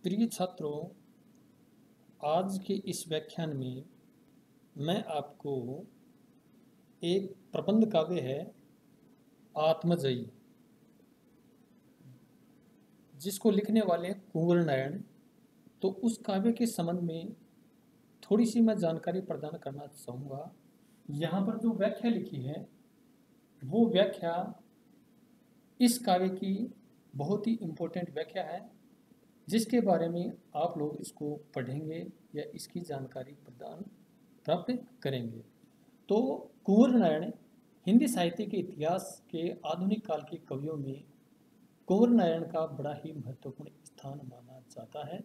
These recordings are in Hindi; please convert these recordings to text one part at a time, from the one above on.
प्रिय छात्रों, आज के इस व्याख्यान में मैं आपको एक प्रबंध काव्य है आत्मजयी, जिसको लिखने वाले कुंवर नारायण। तो उस काव्य के संबंध में थोड़ी सी मैं जानकारी प्रदान करना चाहूँगा। यहाँ पर जो व्याख्या लिखी है वो व्याख्या इस काव्य की बहुत ही इम्पोर्टेंट व्याख्या है, जिसके बारे में आप लोग इसको पढ़ेंगे या इसकी जानकारी प्रदान प्राप्त करेंगे। तो कुंवर नारायण हिंदी साहित्य के इतिहास के आधुनिक काल के कवियों में कुंवर नारायण का बड़ा ही महत्वपूर्ण स्थान माना जाता है।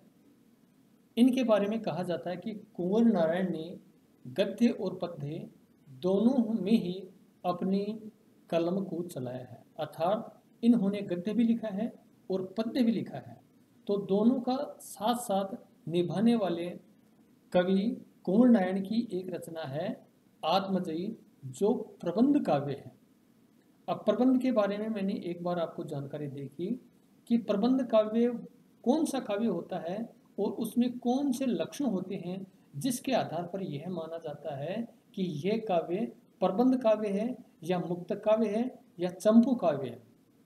इनके बारे में कहा जाता है कि कुंवर नारायण ने गद्य और पद्य दोनों में ही अपनी कलम को चलाया है, अर्थात इन्होंने गद्य भी लिखा है और पद्य भी लिखा है। तो दोनों का साथ साथ निभाने वाले कवि कुंवर नारायण की एक रचना है आत्मजयी, जो प्रबंध काव्य है। अब प्रबंध के बारे में मैंने एक बार आपको जानकारी दी कि प्रबंध काव्य कौन सा काव्य होता है और उसमें कौन से लक्षण होते हैं, जिसके आधार पर यह माना जाता है कि यह काव्य प्रबंध काव्य है या मुक्तक काव्य है या चंपू काव्य है।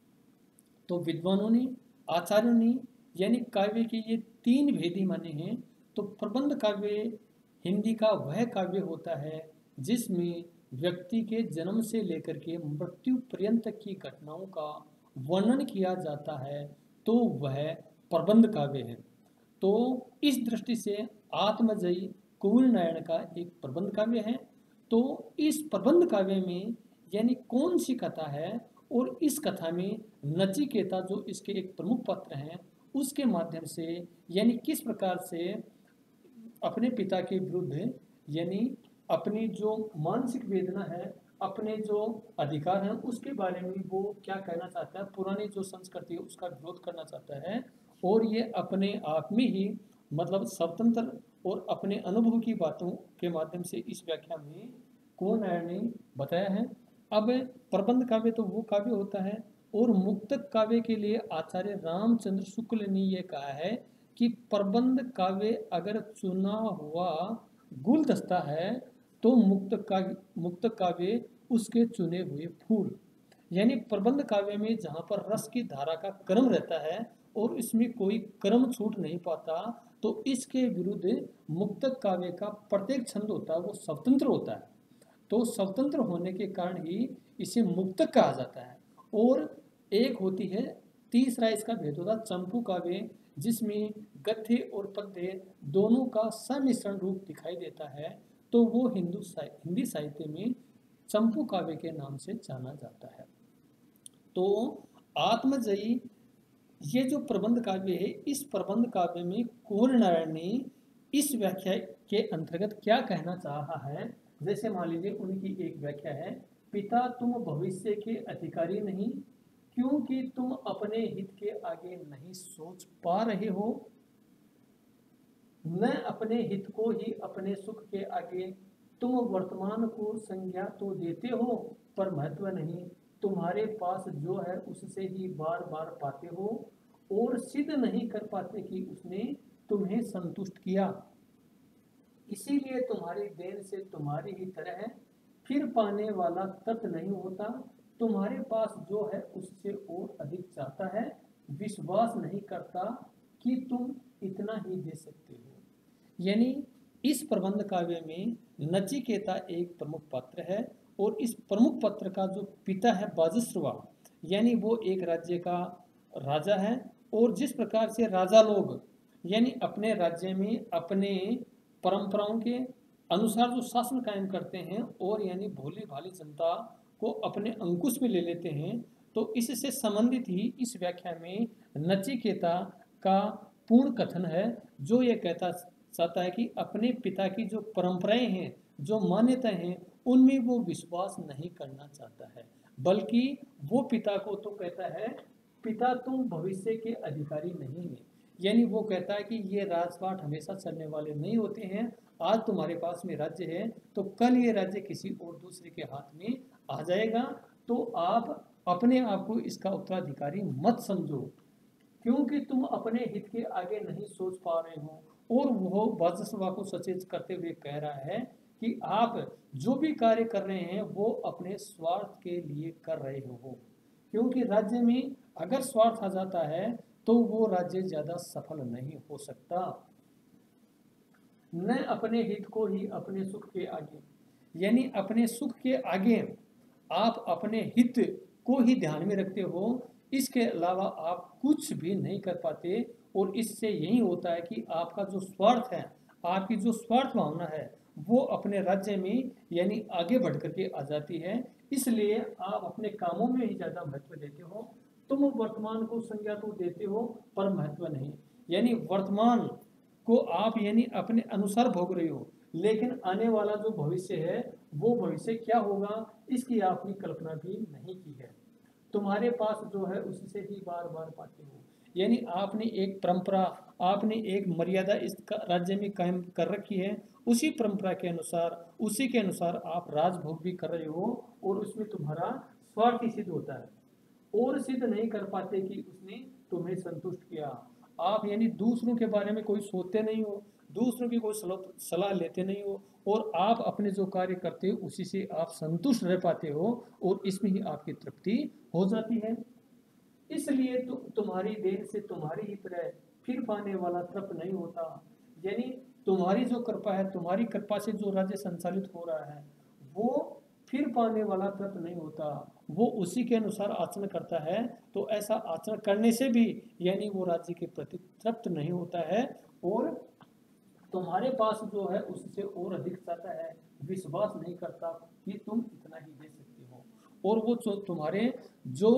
तो विद्वानों ने, आचार्यों ने यानी काव्य के ये तीन भेद ही माने हैं। तो प्रबंध काव्य हिंदी का वह काव्य होता है जिसमें व्यक्ति के जन्म से लेकर के मृत्यु पर्यंत की घटनाओं का वर्णन किया जाता है, तो वह प्रबंध काव्य है। तो इस दृष्टि से आत्मजयी कुंवर नारायण का एक प्रबंध काव्य है। तो इस प्रबंध काव्य में यानी कौन सी कथा है, और इस कथा में नचिकेता जो इसके एक प्रमुख पात्र हैं, उसके माध्यम से यानी किस प्रकार से अपने पिता के विरुद्ध यानी अपनी जो मानसिक वेदना है, अपने जो अधिकार हैं, उसके बारे में वो क्या कहना चाहता है, पुरानी जो संस्कृति है उसका विरोध करना चाहता है। और ये अपने आप में ही मतलब स्वतंत्र और अपने अनुभव की बातों के माध्यम से इस व्याख्या में कुंवर नारायण ने बताया है। अब प्रबंध काव्य तो वो काव्य होता है, और मुक्तक काव्य के लिए आचार्य रामचंद्र शुक्ल ने यह कहा है कि प्रबंध काव्य अगर चुना हुआ गुलदस्ता है तो मुक्तक काव्य उसके चुने हुए फूल। यानी प्रबंध काव्य में जहाँ पर रस की धारा का क्रम रहता है और इसमें कोई क्रम छूट नहीं पाता, तो इसके विरुद्ध मुक्तक काव्य का प्रत्येक छंद होता है वो स्वतंत्र होता है। तो स्वतंत्र होने के कारण ही इसे मुक्तक कहा जाता है। और एक होती है, तीसरा इसका भेद होता है चंपू काव्य, जिसमें गद्य और पद्य दोनों का सम्मिश्रण रूप दिखाई देता है। तो वो हिंदी साहित्य में चंपू काव्य के नाम से जाना जाता है। तो आत्मजयी ये जो प्रबंध काव्य है, इस प्रबंध काव्य में कुंवर नारायण ने इस व्याख्या के अंतर्गत क्या कहना चाहा है। जैसे मान लीजिए उनकी एक व्याख्या है, पिता तुम भविष्य के अधिकारी नहीं, क्योंकि तुम अपने हित के आगे नहीं सोच पा रहे हो, न अपने हित को ही अपने सुख के आगे तुम वर्तमान को संज्ञा तो देते हो पर महत्व नहीं, तुम्हारे पास जो है उससे ही बार बार पाते हो और सिद्ध नहीं कर पाते कि उसने तुम्हें संतुष्ट किया, इसीलिए तुम्हारी देन से तुम्हारी ही तरह है, फिर पाने वाला तत् नहीं होता, तुम्हारे पास जो है उससे और अधिक चाहता है, विश्वास नहीं करता कि तुम इतना ही दे सकते हो। यानी इस प्रबंध काव्य में नचिकेता एक प्रमुख पात्र है, और इस प्रमुख पात्र का जो पिता है बाजस्रवा, यानी वो एक राज्य का राजा है। और जिस प्रकार से राजा लोग यानी अपने राज्य में अपने परंपराओं के अनुसार जो शासन कायम करते हैं और यानी भोली भाली जनता को अपने अंकुश में ले लेते हैं, तो इससे संबंधित ही इस व्याख्या में नचिकेता का पूर्ण कथन है, जो ये कहता चाहता है कि अपने पिता की जो परंपराएं हैं, जो मान्यताएं हैं, उनमें वो विश्वास नहीं करना चाहता है, बल्कि वो पिता को तो कहता है, पिता तुम भविष्य के अधिकारी नहीं है। यानी वो कहता है कि ये राजपाट हमेशा चलने वाले नहीं होते हैं, आज तुम्हारे पास में राज्य है तो कल ये राज्य किसी और दूसरे के हाथ में आ जाएगा, तो आप अपने आप को इसका उत्तराधिकारी मत समझो। क्योंकि तुम अपने हित के आगे नहीं सोच पा रहे हो। और वो बाजसवा को सचेत करते हुए कह रहा है कि आप जो भी कार्य कर रहे हैं वो अपने स्वार्थ के लिए कर रहे हो, क्योंकि राज्य में अगर स्वार्थ आ जाता है तो वो राज्य ज्यादा सफल नहीं हो सकता। न अपने हित को ही अपने सुख के आगे, यानी अपने सुख के आगे आप अपने हित को ही ध्यान में रखते हो, इसके अलावा आप कुछ भी नहीं कर पाते। और इससे यही होता है कि आपका जो स्वार्थ है, आपकी जो स्वार्थ भावना है वो अपने राज्य में यानी आगे बढ़ करके आ जाती है। इसलिए आप अपने कामों में ही ज्यादा महत्व देते हो। तुम वर्तमान को संज्ञा तो देते हो पर महत्व नहीं, यानी वर्तमान को आप यानी अपने अनुसार भोग रहे हो, लेकिन आने वाला जो भविष्य है वो भविष्य क्या होगा इसकी आपने कल्पना भी नहीं की है। तुम्हारे पास जो है उससे ही बार बार पाते हो, यानी आपने एक परंपरा, आपने एक मर्यादा इस राज्य में कायम कर रखी है। उसी परंपरा के अनुसार, उसी के अनुसार आप राजभोग भी कर रहे हो और उसमें तुम्हारा स्वार्थ ही सिद्ध होता है और सिद्ध नहीं कर पाते कि उसने तुम्हें संतुष्ट किया। आप यानी दूसरों के बारे में कोई सोचते नहीं हो, दूसरों की कोई सलाह लेते नहीं हो और आप अपने जो कार्य करते हो उसी से आप संतुष्ट रह पाते हो और इसमें ही आपकी तृप्ति हो जाती है। इसलिए तुम्हारी देन से तुम्हारी ही तरह फिर पाने वाला तृप्त नहीं होता, यानी तुम्हारी जो कृपा है, तुम्हारी कृपा से जो राज्य संचालित हो रहा है वो फिर पाने वाला तृप्त नहीं होता, वो उसी के अनुसार आचरण करता है। तो ऐसा आचरण करने से भी यानी वो राज्य के प्रति तृप्त नहीं होता है और तुम्हारे पास जो है उससे और अधिक चाहता है, विश्वास नहीं करता कि तुम इतना ही दे सकते हो। और वो जो तुम्हारे जो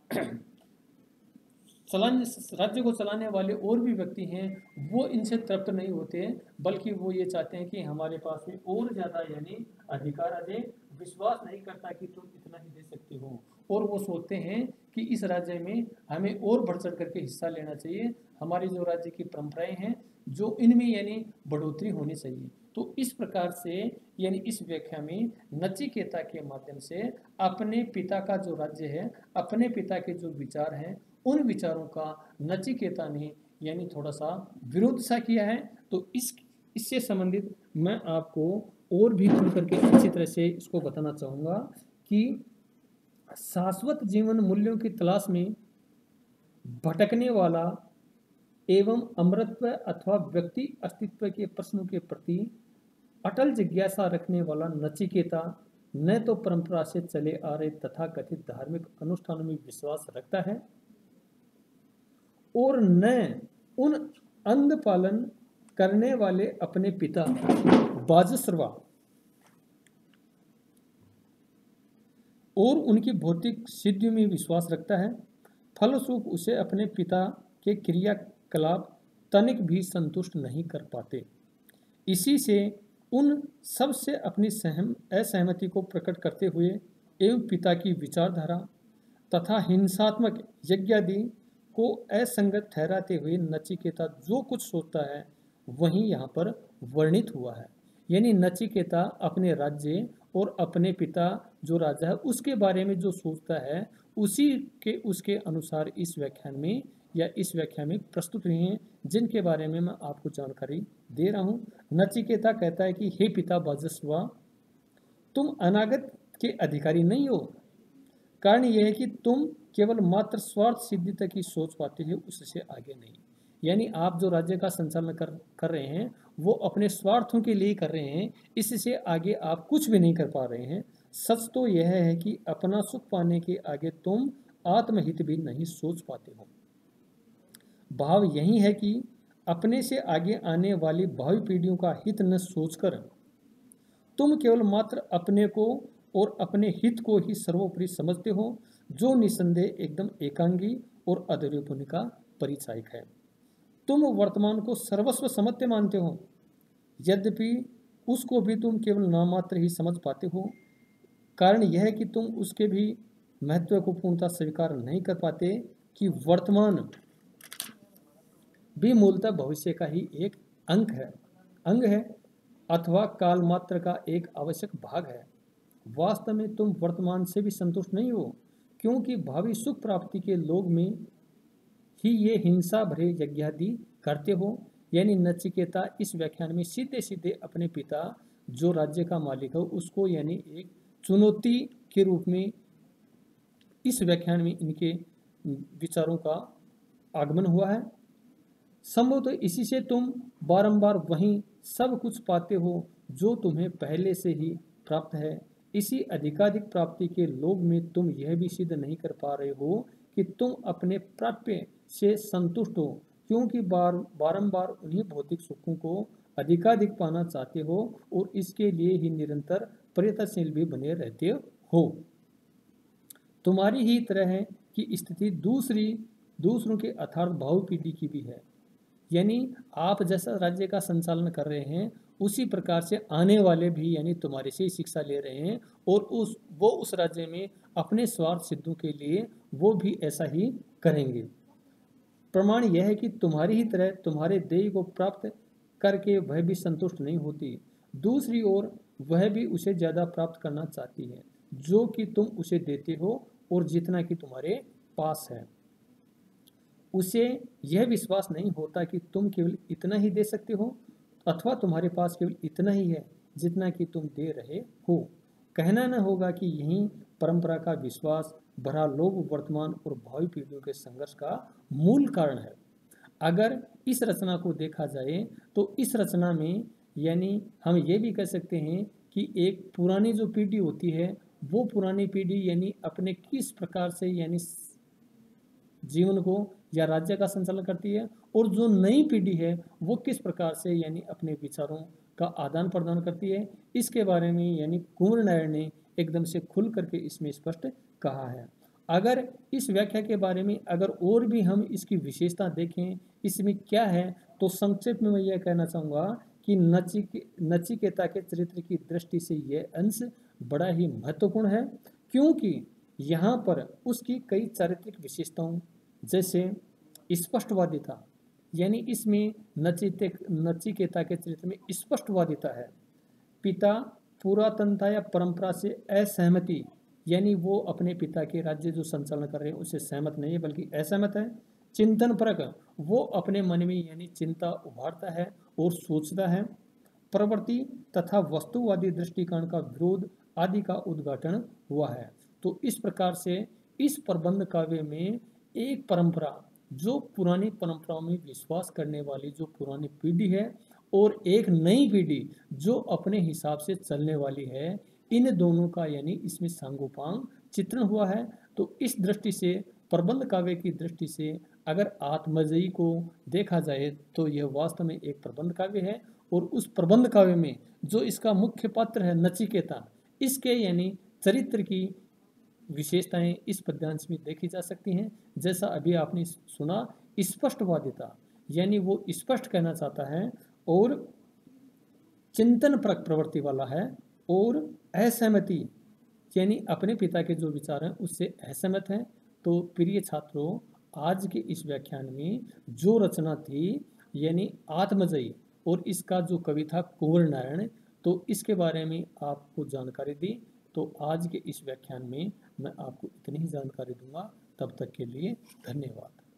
राज्य को चलाने वाले और भी व्यक्ति हैं वो इनसे तृप्त नहीं होते, बल्कि वो ये चाहते हैं कि हमारे पास में और ज्यादा यानी अधिकार आ जाए। विश्वास नहीं करता कि तुम इतना ही दे सकते हो और वो सोचते हैं कि इस राज्य में हमें और बढ़ चढ़ करके हिस्सा लेना चाहिए, हमारी जो राज्य की परंपराएं हैं जो इनमें यानी बढ़ोतरी होनी चाहिए। तो इस प्रकार से यानी इस व्याख्या में नचिकेता के माध्यम से अपने पिता का जो राज्य है, अपने पिता के जो विचार हैं, उन विचारों का नचिकेता ने यानी थोड़ा सा विरोध सा किया है। तो इससे संबंधित मैं आपको और भी खुल करके अच्छी तरह से इसको बताना चाहूँगा कि शाश्वत जीवन मूल्यों की तलाश में भटकने वाला एवं अमरत्व अथवा व्यक्ति अस्तित्व के प्रश्नों के प्रति अटल जिज्ञासा रखने वाला नचिकेता न तो परंपरा से चले आ रहे तथाकथित धार्मिक अनुष्ठानों में विश्वास रखता है और न उन अंध पालन करने वाले अपने पिता बाजसवा और उनकी भौतिक सिद्धियों में विश्वास रखता है। फलस्वरूप उसे अपने पिता के क्रियाकलाप तनिक भी संतुष्ट नहीं कर पाते। इसी से उन सब से अपनी असहमति को प्रकट करते हुए एवं पिता की विचारधारा तथा हिंसात्मक यज्ञादि को असंगत ठहराते हुए नचिकेता जो कुछ सोचता है वही यहाँ पर वर्णित हुआ है। यानी नचिकेता अपने राज्य और अपने पिता जो राजा है उसके बारे में जो सोचता है उसी के उसके अनुसार इस व्याख्यान में या इस व्याख्या में प्रस्तुत हुए हैं, जिनके बारे में मैं आपको जानकारी दे रहा हूँ। नचिकेता कहता है कि हे पिता बाजसवा, तुम अनागत के अधिकारी नहीं हो। कारण यह है कि तुम केवल मात्र स्वार्थ सिद्धि तक ही सोच पाते हो, उससे आगे नहीं। यानी आप जो राज्य का संचालन कर रहे हैं वो अपने स्वार्थों के लिए कर रहे हैं, इससे आगे आप कुछ भी नहीं कर पा रहे हैं। सच तो यह है कि अपना सुख पाने के आगे तुम आत्महित भी नहीं सोच पाते हो। भाव यही है कि अपने से आगे आने वाली भावी पीढ़ियों का हित न सोचकर तुम केवल मात्र अपने को और अपने हित को ही सर्वोपरि समझते हो, जो निसंदेह एकदम एकांगी और अधूरे पुण्य का परिचायक है। तुम वर्तमान को सर्वस्व समझते मानते हो, यद्यपि उसको भी तुम केवल नाममात्र ही समझ पाते हो। कारण यह है कि तुम उसके भी महत्व को पूर्णतः स्वीकार नहीं कर पाते कि वर्तमान भी मूलतः भविष्य का ही एक अंग है अथवा काल मात्र का एक आवश्यक भाग है। वास्तव में तुम वर्तमान से भी संतुष्ट नहीं हो, क्योंकि भावी सुख प्राप्ति के लोग में ही ये हिंसा भरे यज्ञादि करते हो। यानी नचिकेता इस व्याख्यान में सीधे सीधे अपने पिता जो राज्य का मालिक हो उसको यानी एक चुनौती के रूप में इस व्याख्यान में इनके विचारों का आगमन हुआ है। संभव तो इसी से तुम बारंबार वहीं सब कुछ पाते हो जो तुम्हें पहले से ही प्राप्त है। इसी अधिकाधिक प्राप्ति के लोभ में तुम यह भी सिद्ध नहीं कर पा रहे हो कि तुम अपने प्राप्य से संतुष्ट हो, क्योंकि बारंबार उन्हीं भौतिक सुखों को अधिकाधिक पाना चाहते हो और इसके लिए ही निरंतर प्रयत्नशील भी बने रहते हो। तुम्हारी ही तरह की स्थिति दूसरों के अर्थात भावी पीढ़ी की भी है। यानी आप जैसा राज्य का संचालन कर रहे हैं उसी प्रकार से आने वाले भी यानी तुम्हारे से ही शिक्षा ले रहे हैं और उस राज्य में अपने स्वार्थ सिद्धों के लिए वो भी ऐसा ही करेंगे। प्रमाण यह है कि तुम्हारी ही तरह तुम्हारे देह को प्राप्त करके वह भी संतुष्ट नहीं होती, दूसरी ओर वह भी उसे ज़्यादा प्राप्त करना चाहती है जो कि तुम उसे देते हो और जितना कि तुम्हारे पास है। उसे यह विश्वास नहीं होता कि तुम केवल इतना ही दे सकते हो अथवा तुम्हारे पास केवल इतना ही है जितना कि तुम दे रहे हो। कहना न होगा कि यही परंपरा का विश्वास भरा लोभ वर्तमान और भावी पीढ़ियों के संघर्ष का मूल कारण है। अगर इस रचना को देखा जाए तो इस रचना में यानी हम ये भी कह सकते हैं कि एक पुरानी जो पीढ़ी होती है वो पुरानी पीढ़ी यानी अपने किस प्रकार से यानी जीवन को या राज्य का संचालन करती है और जो नई पीढ़ी है वो किस प्रकार से यानी अपने विचारों का आदान प्रदान करती है। इसके बारे में यानी कुंवर नारायण ने एकदम से खुल करके इसमें स्पष्ट कहा है। अगर इस व्याख्या के बारे में अगर और भी हम इसकी विशेषता देखें इसमें क्या है तो संक्षेप में मैं यह कहना चाहूँगा कि नचिकेता के चरित्र की दृष्टि से यह अंश बड़ा ही महत्वपूर्ण है, क्योंकि यहाँ पर उसकी कई चारित्रिक विशेषताओं जैसे स्पष्टवादिता यानी इसमें नचिकेता के चरित्र में स्पष्टवादिता है। पिता पुरातनता या परंपरा से असहमति यानी वो अपने पिता के राज्य जो संचालन कर रहे हैं उससे सहमत नहीं है बल्कि असहमत है। चिंतन परक वो अपने मन में यानी चिंता उभारता है और सोचता है। प्रवृत्ति तथा वस्तुवादी दृष्टिकोण का विरोध आदि का उद्घाटन हुआ है। तो इस प्रकार से इस प्रबंध काव्य में एक परंपरा जो पुरानी परंपराओं में विश्वास करने वाली जो पुरानी पीढ़ी है और एक नई पीढ़ी जो अपने हिसाब से चलने वाली है, इन दोनों का यानी इसमें सांगोपांग चित्रण हुआ है। तो इस दृष्टि से प्रबंध काव्य की दृष्टि से अगर आत्मजयी को देखा जाए तो यह वास्तव में एक प्रबंध काव्य है और उस प्रबंध काव्य में जो इसका मुख्य पात्र है नचिकेता, इसके यानी चरित्र की विशेषताएं इस पद्यांश में देखी जा सकती हैं। जैसा अभी आपने सुना स्पष्टवादिता यानी वो स्पष्ट कहना चाहता है और चिंतन परक प्रवृत्ति वाला है और असहमति यानी अपने पिता के जो विचार हैं उससे असहमत है। तो प्रिय छात्रों, आज के इस व्याख्यान में जो रचना थी यानी आत्मजयी और इसका जो कवि था कुंवर नारायण, तो इसके बारे में आपको जानकारी दी। तो आज के इस व्याख्यान में मैं आपको इतनी ही जानकारी दूंगा। तब तक के लिए धन्यवाद।